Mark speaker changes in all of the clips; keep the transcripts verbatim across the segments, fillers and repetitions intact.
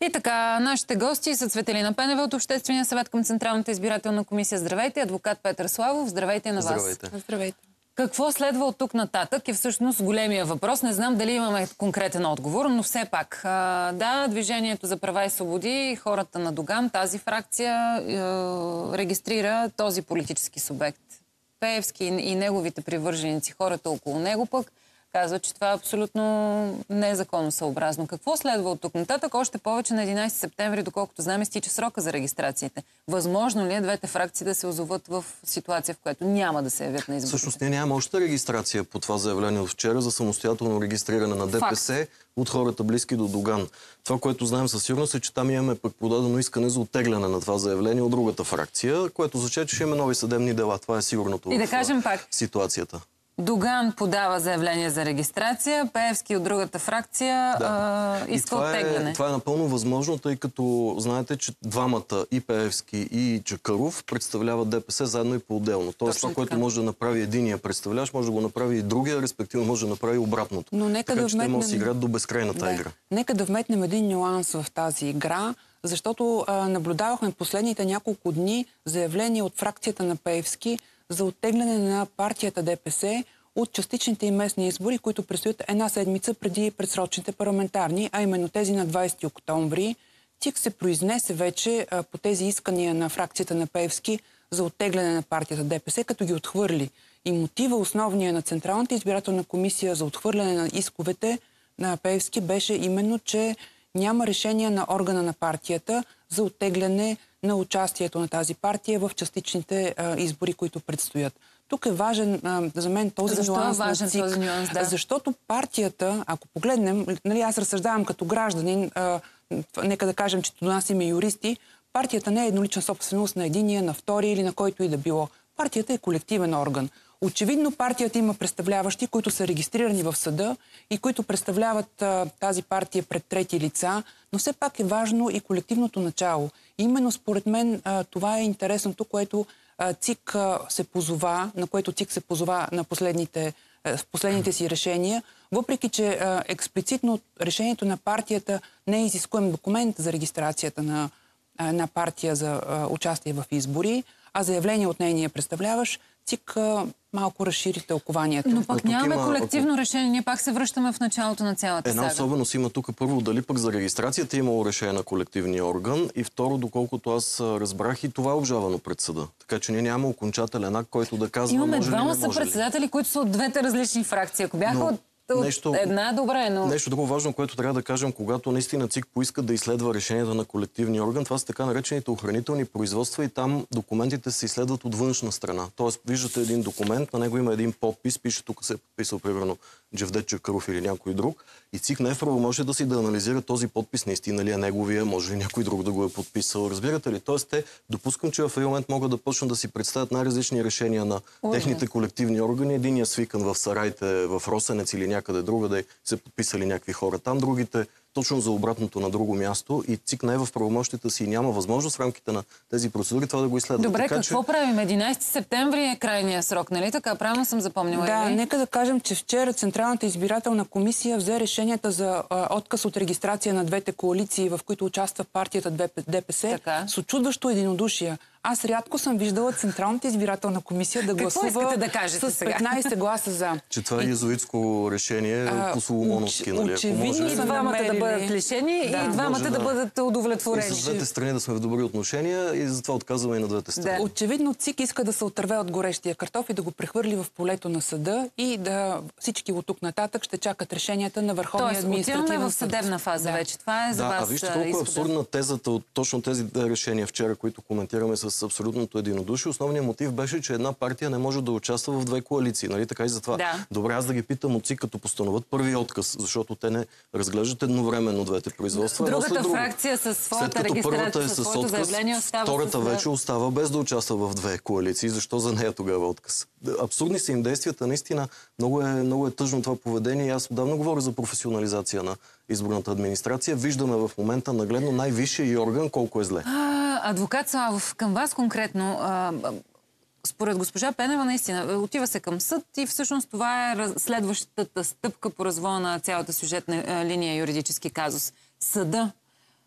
Speaker 1: И така, нашите гости са Цветелина Пенева от Обществения съвет към Централната избирателна комисия. Здравейте, адвокат Петър Славов. Здравейте на вас.
Speaker 2: Здравейте.
Speaker 3: Здравейте.
Speaker 1: Какво следва от тук нататък е всъщност големия въпрос. Не знам дали имаме конкретен отговор, но все пак. А, да, Движението за права и свободи, хората на Доган, тази фракция е, регистрира този политически субект. Пеевски и неговите привърженици, хората около него пък, казват, че това е абсолютно незаконосъобразно. Какво следва от тук нататък? Още повече на единайсети септември, доколкото знаме, стича срока за регистрациите. Възможно ли е двете фракции да се озоват в ситуация, в която няма да се явят на изборите?
Speaker 2: Всъщност ние нямаме още регистрация по това заявление от вчера за самостоятелно регистриране на ДПС Факт. От хората близки до Доган. Това, което знаем със сигурност е, че там имаме пък подадено искане за оттегляне на това заявление от другата фракция, което означава, че ще имаме нови съдебни дела. Това е сигурното
Speaker 1: И да
Speaker 2: в
Speaker 1: кажем пак,
Speaker 2: ситуацията.
Speaker 1: Доган подава заявление за регистрация, Пеевски от другата фракция да. а, иска оттегляне.
Speaker 2: Е, това е напълно възможно, тъй като знаете, че двамата, и Пеевски, и Чакъров, представляват ДПС заедно и по-отделно. Тоест това, което може да направи единия представляващ, може да го направи и другия, респективно може да направи обратното.
Speaker 3: Но нека
Speaker 2: така
Speaker 3: да
Speaker 2: че
Speaker 3: вметнем...
Speaker 2: те могат да си играят до безкрайната
Speaker 3: да.
Speaker 2: игра.
Speaker 3: Нека да вметнем един нюанс в тази игра, защото а, наблюдавахме последните няколко дни заявления от фракцията на Пеевски за оттегляне на партията ДПС от частичните и местни избори, които предстоят една седмица преди предсрочните парламентарни, а именно тези на двайсети октомври. ЦИК се произнесе вече а, по тези искания на фракцията на Пеевски за оттегляне на партията ДПС, като ги отхвърли. И мотива основния на Централната избирателна комисия за отхвърляне на исковете на Пеевски беше именно, че няма решение на органа на партията за оттегляне на участието на тази партия в частичните а, избори, които предстоят. Тук е важен а, за мен този
Speaker 1: Защо
Speaker 3: нюанс.
Speaker 1: е важен
Speaker 3: на ЦИК,
Speaker 1: този нюанс, да? Защото
Speaker 3: партията, ако погледнем, нали, аз разсъждавам като гражданин, а, нека да кажем, че до нас има юристи, партията не е еднолична собственост на единия, на втория или на който и да било. Партията е колективен орган. Очевидно партията има представляващи, които са регистрирани в съда и които представляват а, тази партия пред трети лица, но все пак е важно и колективното начало. И именно според мен а, това е интересното, което а, ЦИК а, се позова, на което ЦИК се позова на последните, а, в последните си решения, въпреки че а, експлицитно решението на партията не е изискуем документ за регистрацията на една партия за а, участие в избори, а заявление от нейния представляващ, ЦИК малко разшири тълкованието.
Speaker 1: Но пък нямаме
Speaker 2: има...
Speaker 1: колективно решение. Ние пак се връщаме в началото на цялата
Speaker 2: Една
Speaker 1: сага.
Speaker 2: особеност има тук първо, дали пък за регистрацията е имало решение на колективния орган и второ, доколкото аз разбрах, и това е обжавано пред съда. Така че ние нямаме окончателен акт, който да казва
Speaker 1: Имаме
Speaker 2: може ли,
Speaker 1: двама
Speaker 2: не може ли.
Speaker 1: съпредседатели, които са от двете различни фракции. Ако бяха
Speaker 2: Но...
Speaker 1: от
Speaker 2: Нещо,
Speaker 1: една, добре, но...
Speaker 2: Нещо друго важно, което трябва да кажем, когато наистина ЦИК поиска да изследва решението на колективния орган, това са така наречените охранителни производства и там документите се изследват от външна страна. Тоест, виждате един документ, на него има един подпис, пише тук се е подписал примерно Джевдет Чакъров или някой друг и ЦИК не е в правомощие да си да анализира този подпис наистина ли е неговия, може ли някой друг да го е подписал. Разбирате ли? Тоест, те допускам, че в един момент могат да почнат да си представят най-различни решения на Ой, техните колективни органи. Единият свикан в сараите в Росенец или някъде другаде се подписали някакви хора там, другите точно за обратното на друго място и ЦИК не е в правомощията си и няма възможност в рамките на тези процедури това да го изследва.
Speaker 1: Добре,
Speaker 2: така,
Speaker 1: какво
Speaker 2: че...
Speaker 1: правим? единайсети септември е крайния срок, нали така? Правилно съм запомнила.
Speaker 3: Да,
Speaker 1: или?
Speaker 3: нека да кажем, че вчера Централната избирателна комисия взе решенията за а, отказ от регистрация на двете коалиции, в които участва партията ДПС, така. С очудващо единодушие. Аз рядко съм виждала Централната избирателна комисия да гласува
Speaker 1: да кажете
Speaker 3: с петнайсет гласа за.
Speaker 2: Че това е езуитско решение по Соломоновски, нали?
Speaker 3: Очевидно
Speaker 1: и двамата да бъдат лишени
Speaker 3: да,
Speaker 1: и двамата да, да бъдат удовлетворени.
Speaker 2: И с двете страни да сме в добри отношения и затова отказваме и на двете страни.
Speaker 3: Да. Очевидно ЦИК иска да се отърве от горещия картоф и да го прехвърли в полето на съда и да всички от тук нататък ще чакат решенията на Върховния административен съд.
Speaker 1: Тоест, отиваме в съдебна фаза да. вече. Това е за
Speaker 2: да,
Speaker 1: вас.
Speaker 2: А вижте колко е абсурдна тезата от точно тези решения вчера, които коментираме с абсолютното единодушие. Основният мотив беше, че една партия не може да участва в две коалиции. Нали така и затова?
Speaker 1: Да.
Speaker 2: Добре, аз да ги питам от ЦИК, като постановят първи отказ, защото те не разглеждат едновременно двете производства.
Speaker 1: Другата фракция със своята регистрация, със своето заявление остава.
Speaker 2: Втората
Speaker 1: с...
Speaker 2: вече остава без да участва в две коалиции. Защо за нея тогава отказ? Абсурдни са им действията. Наистина много е, много е тъжно това поведение. Аз отдавна говоря за професионализация на изборната администрация. Виждаме в момента нагледно най-висшия и орган колко е зле.
Speaker 1: А, адвокат Славов, към вас конкретно. А, според госпожа Пенева, наистина, отива се към съд и всъщност това е следващата стъпка по развоя на цялата сюжетна линия юридически казус. Съда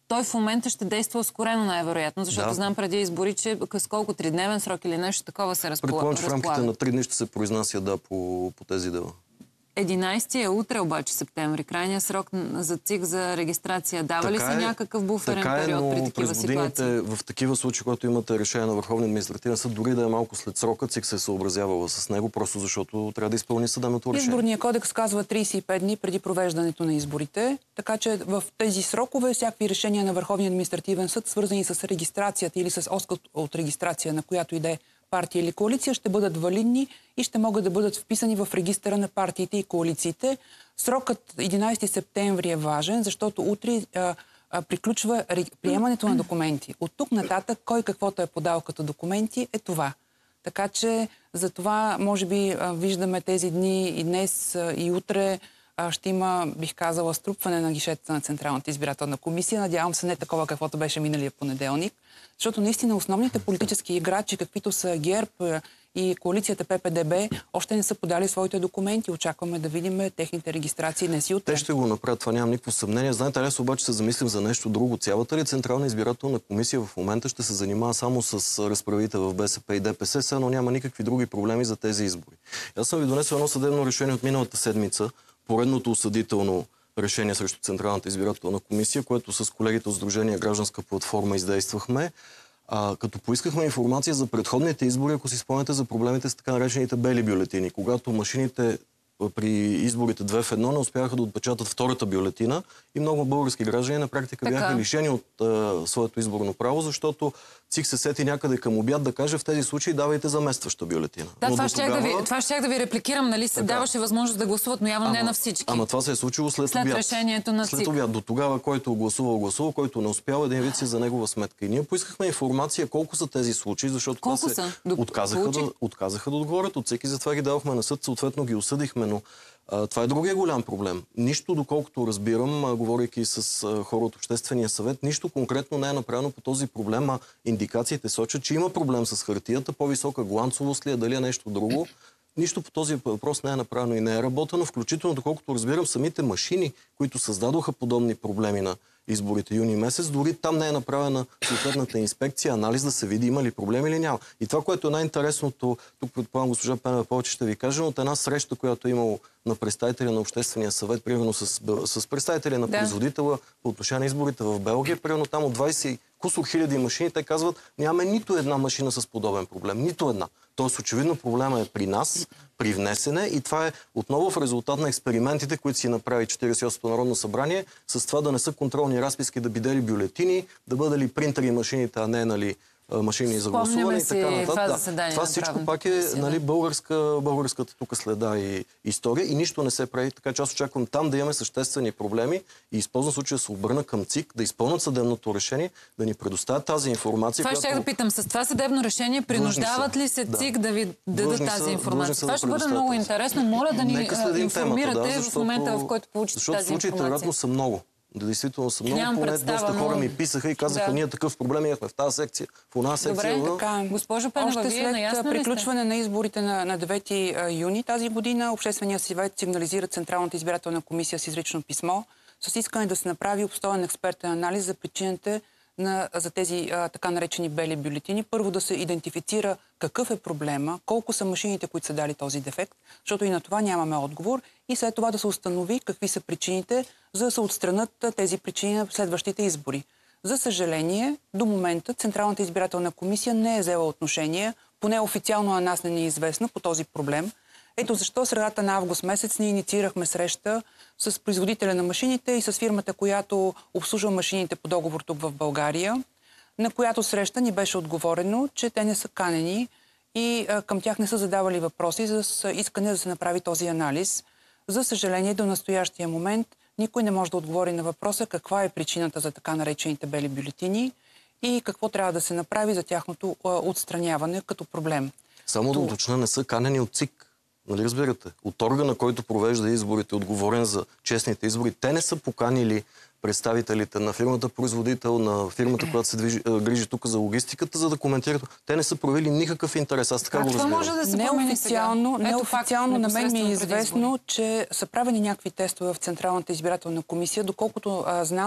Speaker 1: той в момента ще действа ускорено най-вероятно, защото
Speaker 2: Да.
Speaker 1: знам преди избори, че с колко тридневен срок или нещо такова се разполага.
Speaker 2: Предполагам, че в рамките на три дни ще се произнася да по, по тези дела.
Speaker 1: единайсети е утре обаче септември. Крайният срок за ЦИК за регистрация. Дава ли се
Speaker 2: е,
Speaker 1: някакъв буферен
Speaker 2: така е,
Speaker 1: период
Speaker 2: но
Speaker 1: при такива
Speaker 2: през
Speaker 1: ситуации?
Speaker 2: годините, в такива случаи, когато имате решение на Върховния административен съд, дори да е малко след срока, ЦИК се е съобразявала с него, просто защото трябва да изпълни съдебното решение.
Speaker 3: Изборният кодекс казва трийсет и пет дни преди провеждането на изборите, така че в тези срокове всякакви решения на Върховния административен съд, свързани с регистрацията или с отказ от регистрация на която и да е партия или коалиция, ще бъдат валидни и ще могат да бъдат вписани в регистъра на партиите и коалициите. Срокът единайсети септември е важен, защото утре а, а, приключва приемането на документи. От тук нататък, кой каквото е подал като документи, е това. Така че за това, може би, а, виждаме тези дни и днес, а, и утре а, ще има, бих казала, струпване на гишетата на Централната избирателна комисия. Надявам се не такова, каквото беше миналия понеделник. Защото наистина основните политически играчи, каквито са ГЕРБ и коалицията П П Д Б, още не са подали своите документи. Очакваме да видим техните регистрации днес и утре.
Speaker 2: Те ще го направят, това нямам никакво съмнение. Знаете, аз обаче се замислим за нещо друго. Цялата ли Централна избирателна комисия в момента ще се занимава само с разправите в Б С П и Д П С, но няма никакви други проблеми за тези избори. Аз съм ви донесъл едно съдебно решение от миналата седмица, поредното осъдително решение срещу Централната избирателна комисия, което с колегите от Сдружение Гражданска платформа издействахме, а, като поискахме информация за предходните избори, ако си спомняте за проблемите с така наречените бели бюлетини, когато машините при изборите две в едно не успяха да отпечатат втората бюлетина и много български граждани на практика
Speaker 1: така
Speaker 2: бяха лишени от а, своето изборно право, защото ЦИК се сети някъде към обяд да каже в тези случаи давайте заместваща бюлетина.
Speaker 1: Да,
Speaker 2: но
Speaker 1: това,
Speaker 2: до
Speaker 1: щях
Speaker 2: тогава...
Speaker 1: да ви, това щях да ви репликирам, нали се
Speaker 2: Така.
Speaker 1: даваше възможност да гласуват, но явно
Speaker 2: ама,
Speaker 1: не на всички.
Speaker 2: Ама това се е случило след,
Speaker 1: след
Speaker 2: обяд.
Speaker 1: решението на
Speaker 2: След
Speaker 1: ЦИК.
Speaker 2: обяд. До тогава, който гласувал, гласувал, който не успял, един вид си за негова сметка. И ние поискахме информация колко са тези случаи, защото
Speaker 1: колко
Speaker 2: това се
Speaker 1: са? До...
Speaker 2: отказаха, да, отказаха да отговорят от ЦИК и затова ги давахме на съд, съответно ги осъдихме, но а, това е другия голям проблем. Нищо, доколкото разбирам, а, говорейки с а, хора от Обществения съвет, нищо конкретно не е направено по този проблем, а индикациите сочат, че има проблем с хартията, по-висока гланцовост ли е, дали е нещо друго. Нищо по този въпрос не е направено и не е работено, включително, доколкото разбирам, самите машини, които създадоха подобни проблеми на изборите юни месец, дори там не е направена съответната инспекция, анализ да се види има ли проблеми или няма. И това, което е най-интересното, тук предполагам госпожа Пенева повече ще ви каже, от една среща, която е имало на представители на Обществения съвет, примерно с, с представители на
Speaker 1: да.
Speaker 2: производителя по отношение на изборите в Белгия, примерно там от двайсет кусор хиляди машини, те казват, нямаме нито една машина с подобен проблем. Нито една. Тоест, очевидно, проблема е при нас, при внесене и това е отново в резултат на експериментите, които си направи четирийсет и осмото Народно събрание, с това да не са контролни разписки, да бидели бюлетини, да бъдат ли принтери машините, а не нали, машини за гласуване и така нататък.
Speaker 1: Това,
Speaker 2: да. това всичко пак е нали, българска, българската тук следа и история и нищо не се прави. Така че аз очаквам там да имаме съществени проблеми и използвам случая да се обърна към ЦИК, да изпълнят съдебното решение, да ни предоставят тази информация.
Speaker 1: Това
Speaker 2: която...
Speaker 1: ще да питам. С това съдебно решение принуждават ли се ЦИК да, да ви дадат тази са, информация? Това ще бъде много интересно. Моля да ни информирате темата, да, защото, в момента, в който получите тази информация.
Speaker 2: Защото случаите вероятно са много. Да, действително са много.
Speaker 1: Нямам
Speaker 2: поне
Speaker 1: представа,
Speaker 2: доста хора
Speaker 1: но...
Speaker 2: ми писаха и казаха, да. Ние такъв проблем имахме в тази секция, в една секция.
Speaker 1: Добре,
Speaker 2: но...
Speaker 1: така. Госпожо Пенева,
Speaker 3: още
Speaker 1: вие
Speaker 3: след
Speaker 1: наясна
Speaker 3: приключване на изборите на, на девети юни тази година, Общественият съвет сигнализира Централната избирателна комисия с изрично писмо с искане да се направи обстоен експертен анализ за причините на, за тези а, така наречени бели бюлетини. Първо да се идентифицира какъв е проблема, колко са машините, които са дали този дефект, защото и на това нямаме отговор, и след това да се установи какви са причините, за да се отстранят тези причини на следващите избори. За съжаление, до момента Централната избирателна комисия не е взела отношение, поне официално на нас не ни е известно по този проблем. Ето защо средата на август месец ние инициирахме среща с производителя на машините и с фирмата, която обслужва машините по договор тук в България, на която среща ни беше отговорено, че те не са канени и а, към тях не са задавали въпроси за искане да се направи този анализ. За съжаление, до настоящия момент никой не може да отговори на въпроса каква е причината за така наречените бели бюлетини и какво трябва да се направи за тяхното а, отстраняване като проблем.
Speaker 2: Само да уточня, не са канени от ЦИК. Нали разбирате? От органа, който провежда изборите, отговорен за честните избори, те не са поканили представителите на фирмата производител, на фирмата, която се движи, грижи тук за логистиката, за да коментират. Те не са проявили никакъв интерес. Аз така
Speaker 1: а
Speaker 2: го разбирам.
Speaker 1: Това може да се
Speaker 3: неофициално, неофициално на мен ми е известно, че са правени някакви тестове в Централната избирателна комисия. Доколкото а, знам,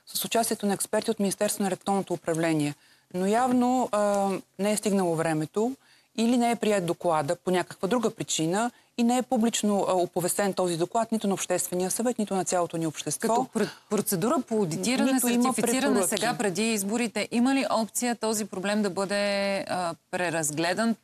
Speaker 3: с участието на експерти от Министерството на електронното управление. Но явно а, не е стигнало времето или не е прият доклада по някаква друга причина и не е публично а, оповестен този доклад нито на Обществения съвет, нито на цялото ни общество.
Speaker 1: Като процедура по аудитиране,
Speaker 3: Нито има
Speaker 1: сертифициране
Speaker 3: препоръки.
Speaker 1: сега преди изборите, има ли опция този проблем да бъде а, преразгледан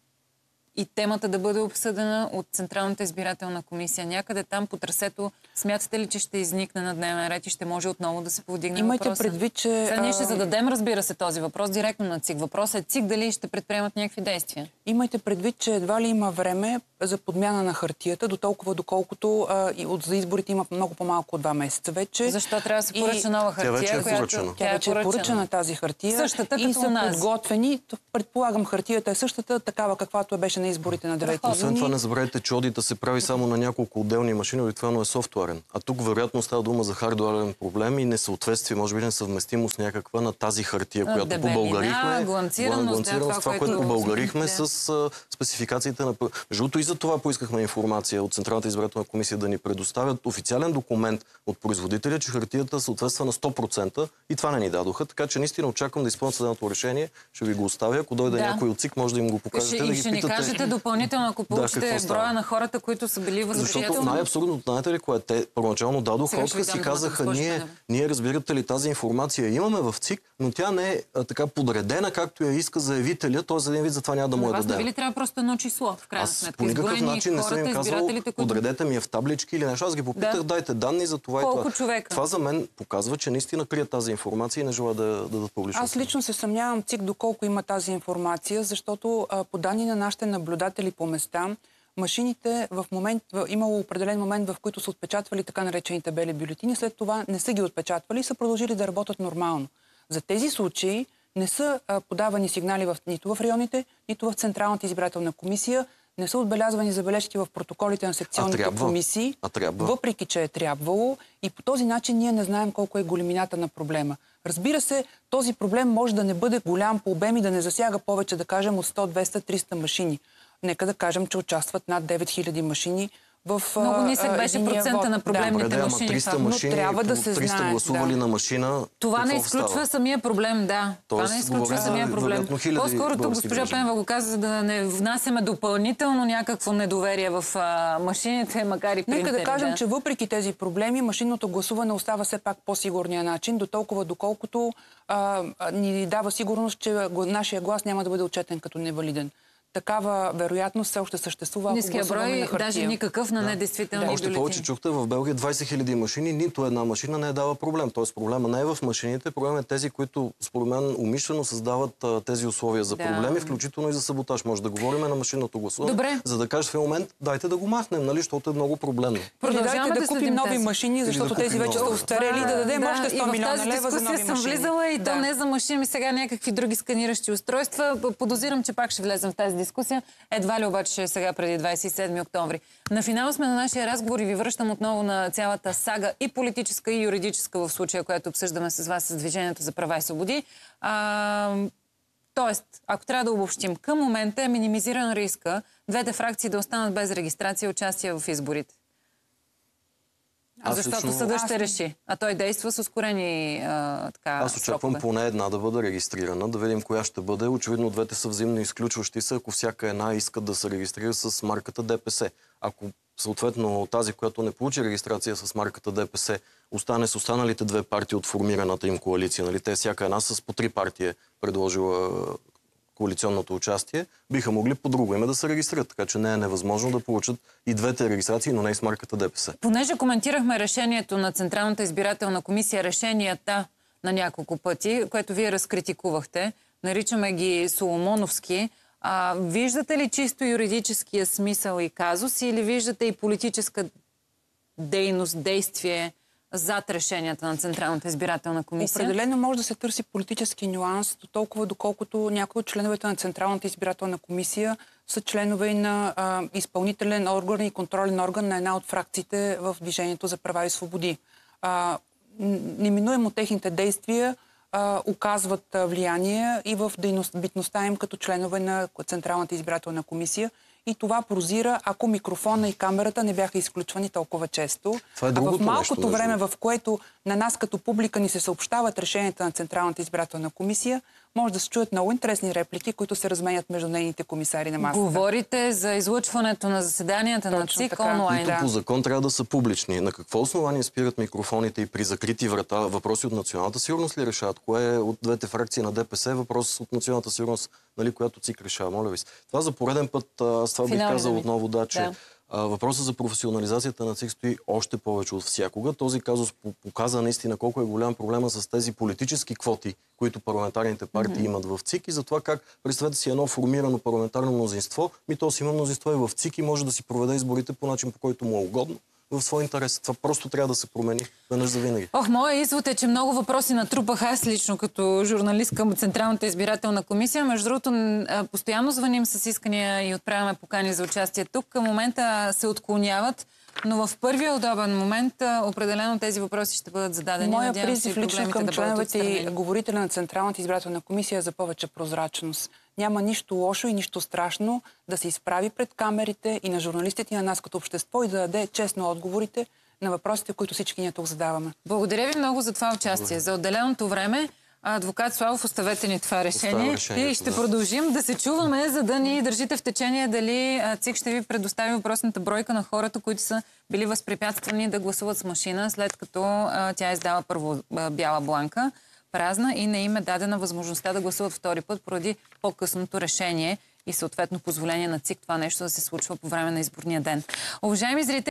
Speaker 1: и темата да бъде обсъдена от Централната избирателна комисия? Някъде там по трасето смятате ли, че ще изникне на дневен ред и ще може отново да се повдигне
Speaker 3: Имайте
Speaker 1: въпроса?
Speaker 3: предвид, че...
Speaker 1: Сега ние ще
Speaker 3: а,
Speaker 1: зададем, разбира се, този въпрос директно на ЦИК. Въпросът е ЦИК дали ще предприемат някакви действия.
Speaker 3: Имайте предвид, че едва ли има време за подмяна на хартията, до толкова доколкото а, и от, за изборите има много по-малко от два месеца вече.
Speaker 1: Защо трябва да се поръча
Speaker 3: И-
Speaker 1: нова хартия?
Speaker 2: Тя вече е
Speaker 1: която...
Speaker 2: поръчана.
Speaker 3: Тя вече е поръчана тази хартия.
Speaker 1: Същата
Speaker 3: и
Speaker 1: като
Speaker 3: са
Speaker 1: у нас.
Speaker 3: подготвени. Предполагам, хартията е същата, такава каквато беше на изборите на девети
Speaker 2: Освен
Speaker 3: юни.
Speaker 2: това, не забравяйте, че одита се прави само на няколко отделни машини, обикновено е софтуерен. А тук вероятно става дума за хардуерен проблем и несъответствие, може би несъвместимост някаква на тази хартия, която
Speaker 1: Дебелина,
Speaker 2: побългарихме.
Speaker 1: гланцираност, да, това,
Speaker 2: това,
Speaker 1: което
Speaker 2: което побългарихме
Speaker 1: да.
Speaker 2: с а, спецификациите на... Между другото и за това поискахме информация от Централната избирателна комисия да ни предоставят официален документ от производителя, че хартията съответства на сто процента и това не ни дадоха. Така че наистина очаквам да изпълнят съдебното решение. Ще ви го оставя. Ако дойде
Speaker 1: Да.
Speaker 2: някой от ЦИК, може да им го покажете.
Speaker 1: Ще,
Speaker 2: да
Speaker 1: и
Speaker 2: ги
Speaker 1: ще ни
Speaker 2: питате.
Speaker 1: кажете допълнително, ако получите
Speaker 2: какво става?
Speaker 1: броя на хората, които са били
Speaker 2: Защото
Speaker 1: възражителни.
Speaker 2: най-абсурдно, знаете ли кое? Те първоначално дадоха
Speaker 1: Сега ще ви
Speaker 2: отказ
Speaker 1: дам
Speaker 2: и
Speaker 1: думата,
Speaker 2: казаха,
Speaker 1: госпожо
Speaker 2: ние,
Speaker 1: Пенева.
Speaker 2: ние разбирате ли тази информация имаме в ЦИК, но тя не е а, така подредена, както я иска заявителя, т.е. за един вид затова няма да му
Speaker 1: На
Speaker 2: я
Speaker 1: вас не ви
Speaker 2: дадем.
Speaker 1: ли трябва просто едно число, в крайна
Speaker 2: Аз
Speaker 1: сметка?
Speaker 2: по никакъв
Speaker 1: Изброени
Speaker 2: начин не съм
Speaker 1: хората,
Speaker 2: им казал,
Speaker 1: избирателите, които...
Speaker 2: подредете ми я в таблички или нещо. Аз ги попитах,
Speaker 1: Да.
Speaker 2: дайте данни за това
Speaker 1: Колко
Speaker 2: и това.
Speaker 1: човека?
Speaker 2: Това за мен показва, че наистина крият тази информация и не желая да да дадат публично.
Speaker 3: Аз лично се съмнявам ЦИК доколко има тази информация, защото а, по данни на нашите наблюдатели по места, машините в момент, в, имало определен момент, в който са отпечатвали така наречените бели бюлетини, след това не са ги отпечатвали и са продължили да работят нормално. За тези случаи не са а, подавани сигнали в, нито в районите, нито в Централната избирателна комисия, не са отбелязвани забележки в протоколите на секционните
Speaker 2: трябва.
Speaker 3: комисии,
Speaker 2: А трябва.
Speaker 3: въпреки че е трябвало, и по този начин ние не знаем колко е големината на проблема. Разбира се, този проблем може да не бъде голям по обем и да не засяга повече, да кажем, от сто, двеста, триста машини. Нека да кажем, че участват над девет хиляди машини в
Speaker 1: Много нисък
Speaker 3: а,
Speaker 1: беше
Speaker 3: единия
Speaker 1: процента
Speaker 3: вот.
Speaker 1: на проблемните
Speaker 2: Добре, да, ама
Speaker 1: машини.
Speaker 2: триста
Speaker 1: факт.
Speaker 2: машини,
Speaker 3: трябва да
Speaker 2: по
Speaker 3: се
Speaker 2: триста
Speaker 3: знае,
Speaker 2: гласували
Speaker 3: да.
Speaker 2: на машина.
Speaker 1: Това не
Speaker 2: какво
Speaker 1: изключва
Speaker 2: става?
Speaker 1: самия проблем, да.
Speaker 2: Тоест,
Speaker 1: Това не изключва
Speaker 2: говоря за
Speaker 1: самия проблем.
Speaker 2: вероятно хиляди
Speaker 1: По-скоро тук
Speaker 2: български
Speaker 1: госпожа
Speaker 2: граждани.
Speaker 1: Пенева го каза, за да не внасяме допълнително някакво недоверие в а, машините, макар и принтери.
Speaker 3: Нека да кажем,
Speaker 1: да.
Speaker 3: че въпреки тези проблеми, машинното гласуване остава все пак по-сигурния начин, до толкова доколкото а, а, ни дава сигурност, че го, нашия глас няма да бъде отчетен като невалиден. Такава вероятност все още съществува, ако
Speaker 1: Ниския
Speaker 3: гласуваме
Speaker 1: брой,
Speaker 3: на хартия.
Speaker 1: даже никакъв на недействителни
Speaker 2: Още
Speaker 1: бюлетини.
Speaker 2: повече чухте, в Белгия двайсет хиляди машини, нито една машина не е дава проблем. Тоест проблема не е в машините, проблема е тези, които според мен умишлено създават а, тези условия за
Speaker 1: Да.
Speaker 2: проблеми, включително и за саботаж. Може да говорим на машинното гласуване,
Speaker 1: Добре.
Speaker 2: за да кажеш в един момент, дайте да го махнем, нали, защото е много проблемно.
Speaker 3: Или
Speaker 1: Продължаваме
Speaker 3: дайте
Speaker 1: да
Speaker 3: да купим
Speaker 1: следим
Speaker 3: нови
Speaker 1: тези.
Speaker 3: машини, защото
Speaker 2: да
Speaker 3: тези
Speaker 2: купим
Speaker 3: вече са
Speaker 2: нови.
Speaker 3: устарели, да дадем
Speaker 1: Да,
Speaker 3: още
Speaker 1: и
Speaker 3: сто
Speaker 1: в
Speaker 3: милиона
Speaker 1: тази
Speaker 3: лева за
Speaker 1: дискусия
Speaker 3: нови
Speaker 1: съм
Speaker 3: машини.
Speaker 1: влизала и то
Speaker 3: Да.
Speaker 1: не за машини, ми сега някакви други сканиращи устройства. Подозирам, че пак ще влезем в тази дискусия. Едва ли обаче ще е сега преди двайсет и седми октомври. На финал сме на нашия разговор и ви връщам отново на цялата сага и политическа, и юридическа в случая, която обсъждаме с вас с Движението за права и свободи. А, тоест, ако трябва да обобщим, към момента е минимизиран риска двете фракции да останат без регистрация и участие в изборите.
Speaker 2: Аз
Speaker 1: Защото
Speaker 2: лично-
Speaker 1: съдът
Speaker 3: Аз
Speaker 1: ще
Speaker 3: не-
Speaker 1: реши. А той действа с ускорени а, така,
Speaker 2: Аз очаквам
Speaker 1: срокове.
Speaker 2: поне една да бъде регистрирана, да видим коя ще бъде. Очевидно двете са взаимно изключващи се, ако всяка една иска да се регистрира с марката ДПС. Ако съответно тази, която не получи регистрация с марката ДПС, остане с останалите две партии от формираната им коалиция, нали? Те всяка една с по три партии е предложила коалиционното участие, биха могли по друго име да се регистрират. Така че не е невъзможно да получат и двете регистрации, но не и с марката ДПС.
Speaker 1: Понеже коментирахме решението на Централната избирателна комисия, решенията на няколко пъти, което вие разкритикувахте, наричаме ги соломоновски, а, виждате ли чисто юридическия смисъл и казус или виждате и политическа дейност, действие зад решенията на Централната избирателна комисия?
Speaker 3: Определено може да се търси политически нюанс, до толкова доколкото някои от членовете на Централната избирателна комисия са членове и на а, изпълнителен орган и контролен орган на една от фракциите в Движението за права и свободи. А, неминуемо техните действия а, оказват а, влияние и в дейност, битността им като членове на Централната избирателна комисия и това прозира, ако микрофона и камерата не бяха изключвани толкова често.
Speaker 2: Това е
Speaker 3: а в малкото
Speaker 2: нещо,
Speaker 3: време, в което на нас като публика ни се съобщават решенията на Централната избирателна комисия, може да се чуят много интересни реплики, които се разменят между нейните комисари на масата.
Speaker 1: Говорите за излъчването на заседанията на ЦИК онлайн.
Speaker 2: Които по закон трябва да са публични. На какво основание спират микрофоните и при закрити врата? Въпроси от националната сигурност ли решават? Кое е от двете фракции на ДПС? Въпрос от националната сигурност, нали, която ЦИК решава? Моля ви се. Това за пореден път, аз това бих казал отново, да, че да. Въпросът за професионализацията на ЦИК стои още повече от всякога. Този казус показа наистина колко е голям проблема с тези политически квоти, които парламентарните партии mm-hmm. имат в ЦИК, и за това как, представете си, едно формирано парламентарно мнозинство, ми то си има мнозинство и в ЦИК и може да си проведе изборите по начин, по който му е угодно, в свой интерес. Това просто трябва да се промени веднъж за винаги.
Speaker 1: Ох, моя извод е, че много въпроси натрупах аз лично като журналист към Централната избирателна комисия. Между другото, постоянно звъним с искания и отправяме покани за участие тук. Към момента се отклоняват, но в първия удобен момент определено тези въпроси ще бъдат зададени.
Speaker 3: Моя призив лично към да членовете и говорителя на Централната избирателна комисия е за повече прозрачност. Няма нищо лошо и нищо страшно да се изправи пред камерите и на журналистите и на нас като общество и да даде честно отговорите на въпросите, които всички ние тук задаваме.
Speaker 1: Благодаря ви много за това участие, за отделеното време. Адвокат Славов, оставете ни това решение и ще да. продължим да се чуваме, за да ни държите в течение дали ЦИК ще ви предостави въпросната бройка на хората, които са били възпрепятствани да гласуват с машина, след като а, тя издава първо а, бяла бланка, празна, и не им е дадена възможността да гласуват втори път поради по-късното решение и съответно позволение на ЦИК това нещо да се случва по време на изборния ден. Уважаеми зрители,